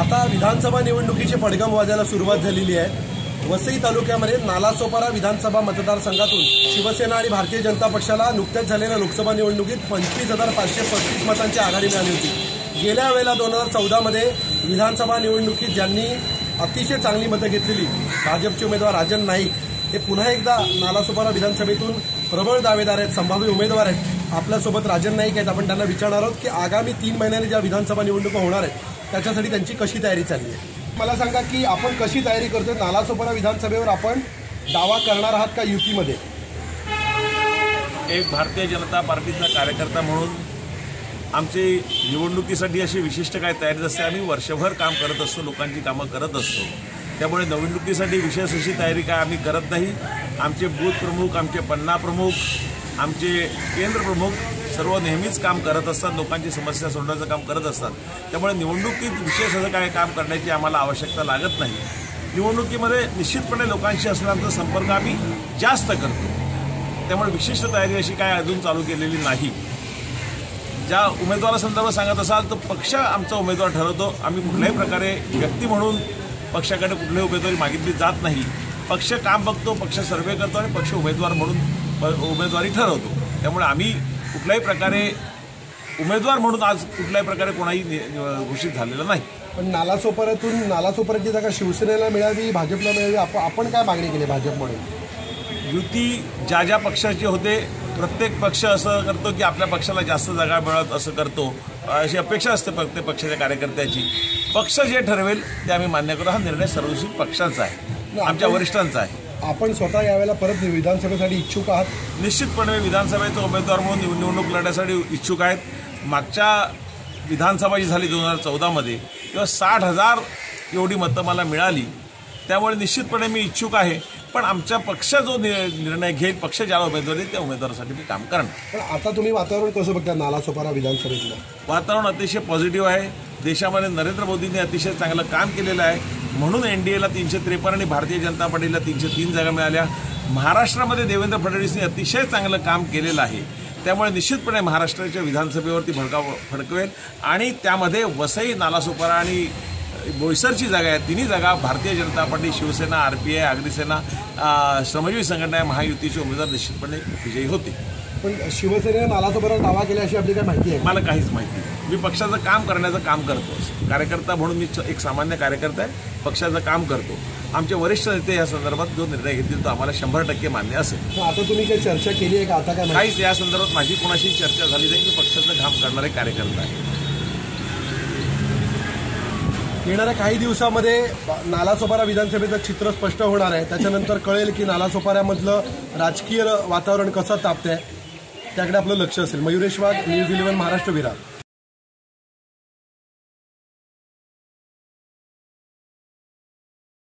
आता विधानसभा निवडणुकीची पडघम वाजायला सुरुवात झालेली आहे। वसई तालुक्यामध्ये नालासोपारा विधानसभा मतदारसंघातून शिवसेना आणि भारतीय जनता पक्षाला नुकत्याच झालेल्या लोकसभा निवडणुकीत 25,535 मतांची आघाडी मिळाली होती। गेल्या वेळेला 2014 मध्ये विधानसभा निवडणुकीत ज्यांनी अतिशय चांगली मतं घेतलेली भाजपचे उमेदवार राजन नाईक हे पुन्हा एकदा नालासोपारा विधानसभेतून प्रबळ दावेदार आहेत, संभाव्य उमेदवार आहेत। आपल्यासोबत राजन नाईक आहेत। आपण त्यांना विचारणार आहोत की आगामी 3 महिन्यांनी ज्या विधानसभा निवडणुका होणार आहेत त्याच्यासाठी त्यांची कशी तयारी चालली आहे। मला सांगा की आपण कशी तयारी करतोय? नालासोपारा विधानसभेवर आपण दावा करणार आहात का युतीमध्ये? एक भारतीय जनता पार्टीचा कार्यकर्ता म्हणून आमची निवडणुकीसाठी अशी विशिष्ट काय तयारी असते। आम्ही वर्षभर काम करत असतो, लोकांची कामं करत असतो, त्यामुळे निवडणुकीसाठी विशेष अशी तयारी काय आम्ही करत नाही। आमचे बूथ प्रमुख, आमचे पन्ना प्रमुख, आमचे केंद्र प्रमुख सर्व नेहमीच काम करत असतात, लोकांची समस्या सोडवण्याचं काम करत असतात। त्यामुळे निवडणुकीत विशेष असं काय काम करण्याची आम्हाला आवश्यकता लागत नाही। निवडणुकीमध्ये निश्चितपणे लोकांशी असणारा संपर्क आम्ही जास्त करतो, त्यामुळे विशिष्ट तयारी अशी काय अजून चालू केलेली नाही। ज्या उमेदवारासंदर्भात सांगत असाल तर पक्ष आमचा उमेदवार ठरवतो। आम्ही कुठल्याही प्रकारे व्यक्ती म्हणून पक्षाकडे कुठलीही उमेदवारी मागितली जात नाही। पक्ष काम बघतो, पक्ष सर्वे करतो आणि पक्ष उमेदवार म्हणून उमेदवारी ठरवतो। त्यामुळे आम्ही कुठल्याही प्रकारे उमेदवार म्हणून आज कुठल्याही प्रकारे कोणाही घोषित झालेला नाही। पण नालासोपाऱ्याची जागा शिवसेनेला मिळावी, भाजपला मिळावी, आपण काय मागणी केली भाजप म्हणून? युती ज्या पक्षाची होते, प्रत्येक पक्ष असं करतो की आपल्या पक्षाला जास्त जागा मिळत असं करतो, अशी अपेक्षा असते प्रत्येक पक्षाच्या कार्यकर्त्याची। पक्ष जे ठरवेल ते आम्ही मान्य करू। हा निर्णय सर्वस्वी पक्षांचा आहे, आमच्या वरिष्ठांचा आहे। आपण स्वतः यावेळेला परत विधानसभेसाठी इच्छुक आहात? निश्चितपणे विधानसभेचा उमेदवार म्हणून निवडणूक लढण्यासाठी इच्छुक आहेत। मागच्या विधानसभा जी झाली 2014 मध्ये तेव्हा 60,000 एवढी मतं मला मिळाली, त्यामुळे निश्चितपणे मी इच्छुक आहे। पण आमचा पक्ष जो निर्णय घेईल, पक्ष ज्याला उमेदवार देईल त्या उमेदवारासाठी मी काम करणार। पण आता तुम्ही वातावरण कसं बघता नालासोपारा विधानसभेतलं? वातावरण अतिशय पॉझिटिव्ह आहे। देशामध्ये नरेंद्र मोदींनी अतिशय चांगलं काम केलेलं आहे, म्हणून एनडीएला 353 आणि भारतीय जनता पार्टीला 303 जागा मिळाल्या। महाराष्ट्रामध्ये देवेंद्र फडणवीसनी अतिशय चांगलं काम केलेलं आहे, त्यामुळे निश्चितपणे महाराष्ट्राच्या विधानसभेवरती फडकवेल आणि त्यामध्ये वसई, नालासोपारा आणि बोईसरची जागा आहे, तिन्ही जागा भारतीय जनता पार्टी, शिवसेना, आरपीआय, अग्निसेना, श्रमजीवी संघटना महायुतीचे उमेदवार निश्चितपणे विजयी होते। पण शिवसेनेने नालासोपाऱ्यावर दावा केला अशी आपली काय माहिती आहे? मला काहीच माहिती नाही। मी पक्षाचं काम करण्याचं काम करतो, कार्यकर्ता म्हणून मी एक सामान्य कार्यकर्ता आहे, पक्षाचं काम करतो। आमचे वरिष्ठ नेते या संदर्भात जो निर्णय घेतील तो आम्हाला 100% मान्य असेल। आता तुम्ही काही चर्चा केली आहे का? आता काय काहीच या संदर्भात माझी कोणाशी चर्चा झाली नाही। मी पक्षाचं काम करणारे कार्यकर्ता आहे। येणाऱ्या काही दिवसामध्ये नालासोपारा विधानसभेचं चित्र स्पष्ट होणार आहे, त्याच्यानंतर कळेल की नालासोपाऱ्यामधलं राजकीय वातावरण कसं तापतंय, त्याकडे आपलं लक्ष असेल। मयुरेश वाघ, न्यूज 11 महाराष्ट्र, विरार।